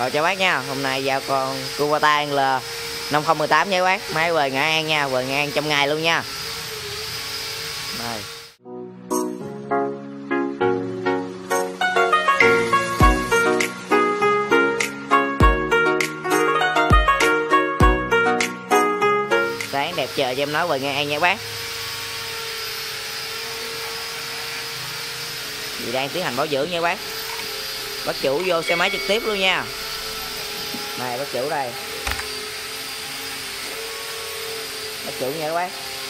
Rồi cho bác nha, hôm nay giao con Kubota L 5018 nha các bác. Máy về Nghệ An nha, về Nghệ An trong ngày luôn nha. Rồi. Sáng đẹp trời cho em nói về Nghệ An nha bác. Vì đang tiến hành bảo dưỡng nha bác. Bác chủ vô xe máy trực tiếp luôn nha. Này bác chủ đây. Bác chủ nha các bác.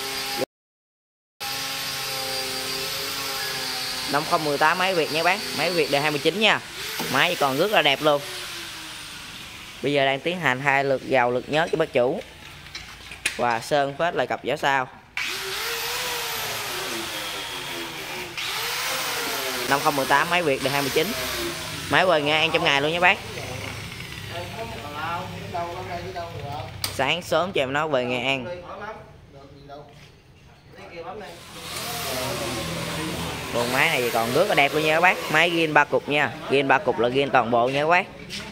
5018 máy Việt nha bác. Máy Việt đời 29 nha. Máy còn rất là đẹp luôn. Bây giờ đang tiến hành 2 lượt gầu lượt nhớt cho bác chủ. Và sơn phết lại cặp gió sau. 5018 máy Việt đời 29. Máy về Nghệ An trong ngày luôn nha bác. Sáng sớm cho em nó về Nghệ An. Con máy này còn rất là đẹp luôn nha các bác. Máy ghiên 3 cục nha. Ghiên 3 cục là ghiên toàn bộ nha các bác.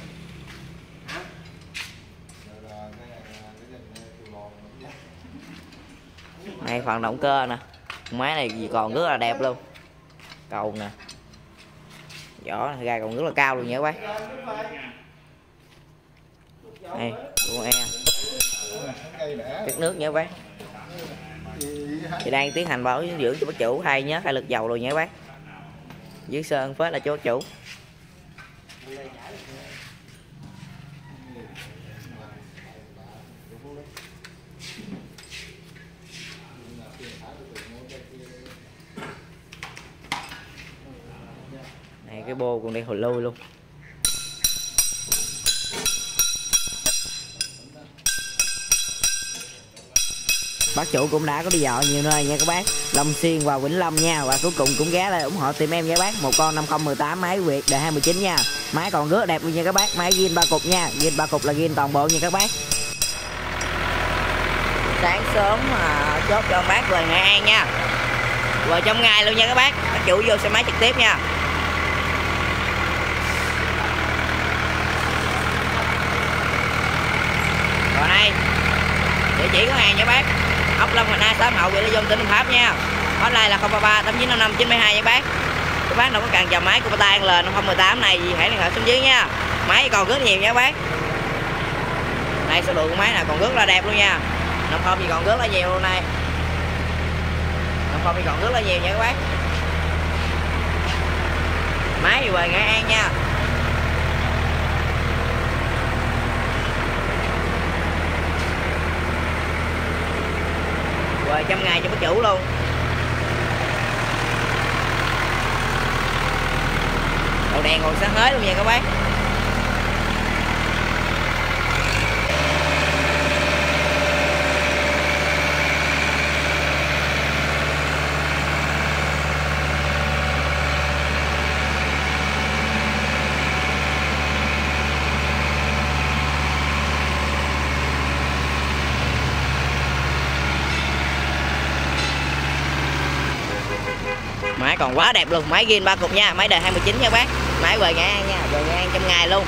Này phần động cơ nè. Máy này còn rất là đẹp luôn. Cầu nè. Vỏ gai còn rất là cao luôn nha các bác. Đây, con e. Cắt nước nha các bác. Thì đang tiến hành bảo dưỡng cho bác chủ 2 nhớt 2 lượt dầu rồi nha các bác. Dưới sơn phết là cho bác chủ. Này cái bô còn đi hồi lui luôn. Bác chủ cũng đã có đi dạo nhiều nơi nha các bác. Long Xuyên và Vĩnh Long nha. Và cuối cùng cũng ghé lại ủng hộ team em nha bác. Một con 5018 máy Việt đời 29 nha. Máy còn rất là đẹp luôn nha các bác. Máy ghiên 3 cục nha. Ghiên 3 cục là ghiên toàn bộ nha các bác. Sáng sớm chốt cho bác về Nghệ An nha. Rồi trong ngày luôn nha các bác. Bác chủ vô xe máy trực tiếp nha. Rồi đây địa chỉ của hàng nha bác. Ốc Long Thành A, xã Hậu, huyện Lê Dân, tỉnh Đồng Tháp nha. Hotline là 033 8955 912 nha bác. Các bác nào có cần chào máy Kubota L 5018 này gì hãy liên hệ xuống dưới nha. Máy còn rất nhiều nha các bác. Đây số lượng của máy này còn rất là đẹp luôn nha. Nông không thì còn rất là nhiều luôn này. Nông không thì còn rất là nhiều nha các bác. Máy về Nghệ An nha. Rồi trăm ngày cho bác chủ luôn. Đầu đèn còn sáng hết luôn nha các bác. Máy còn quá đẹp luôn. Máy ghiên 3 cục nha. Máy đời 29 nha bác. Máy về Nghệ An nha. Về Nghệ An trong ngày luôn.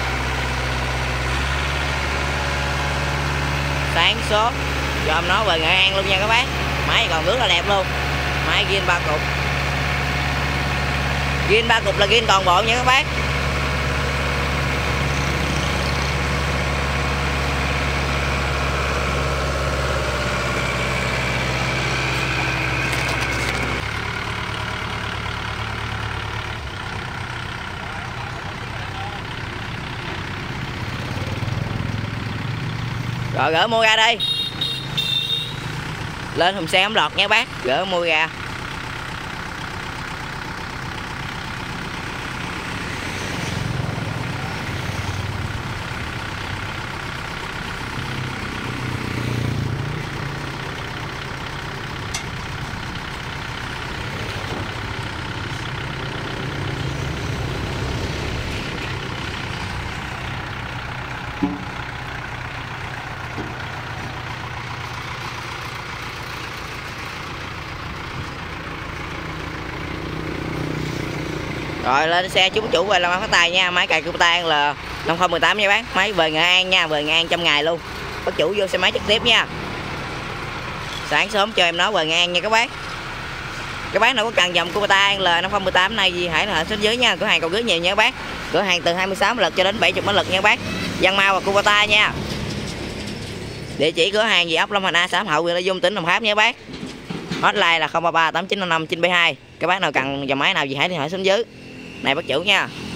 Sáng sớm cho em nó về Nghệ An luôn nha các bác. Máy còn rất là đẹp luôn. Máy ghiên 3 cục. Ghiên 3 cục là ghiên toàn bộ nha các bác. Rồi gỡ mua ra đi. Lên thùng xe ống lọt nha bác. Gỡ mua ra. Rồi lên xe chú chủ về làm phát tài nha, máy cày Kubota L 5018 nha bác, máy về Nghệ An nha, về Nghệ An trong ngày luôn. Bác chủ vô xe máy trực tiếp nha. Sáng sớm cho em nói về Nghệ An nha các bác. Các bác nào có cần dòng Kubota L 5018 này gì hãy là xuống dưới nha, cửa hàng còn rất nhiều nha các bác. Cửa hàng từ 26 mã lực cho đến 70 mã lực nha các bác. Văn Mau và Kubota nha. Địa chỉ cửa hàng gì ốc Long Thành A, xã Hậu, huyện Lê Dung, tỉnh Đồng Tháp nha các bác. Hotline là 033 8955 972. Các bác nào cần dòng máy nào gì hãy liên hệ xuống dưới. Này bác chủ nha.